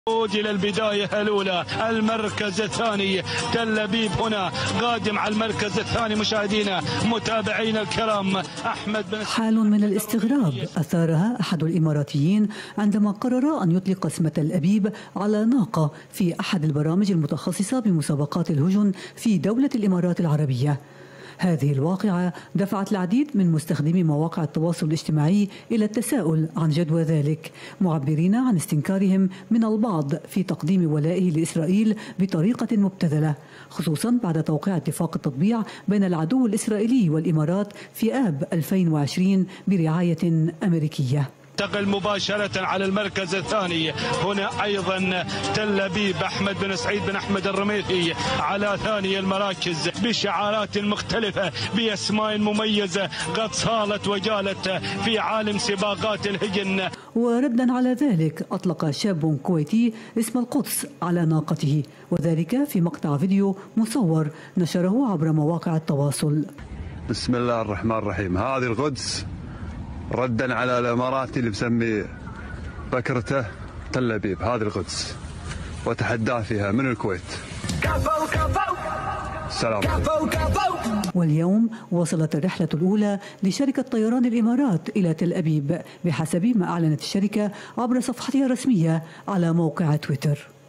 إلى البداية الأولى المركز الثاني تل أبيب هنا قادم على المركز الثاني. مشاهدينا متابعينا الكرام، أحمد بن حال من الاستغراب أثارها أحد الإماراتيين عندما قرر أن يطلق اسم تل أبيب على ناقة في أحد البرامج المتخصصة بمسابقات الهجن في دولة الإمارات العربية. هذه الواقعة دفعت العديد من مستخدمي مواقع التواصل الاجتماعي إلى التساؤل عن جدوى ذلك، معبرين عن استنكارهم من البعض في تقديم ولائه لإسرائيل بطريقة مبتذلة، خصوصا بعد توقيع اتفاق التطبيع بين العدو الإسرائيلي والإمارات في آب 2020 برعاية أمريكية. انتقل مباشرة على المركز الثاني. هنا أيضا تل أبيب أحمد بن سعيد بن أحمد الرميثي على ثاني المراكز بشعارات مختلفة بأسماء مميزة قد صالت وجالت في عالم سباقات الهجن. وردا على ذلك أطلق شاب كويتي اسم القدس على ناقته، وذلك في مقطع فيديو مصور نشره عبر مواقع التواصل. بسم الله الرحمن الرحيم. هذه القدس ردا على الاماراتي اللي مسمي بكرته تل أبيب. هذه القدس وتحداه فيها من الكويت. سلام. واليوم وصلت الرحلة الأولى لشركة طيران الإمارات إلى تل أبيب بحسب ما أعلنت الشركة عبر صفحتها الرسمية على موقع تويتر.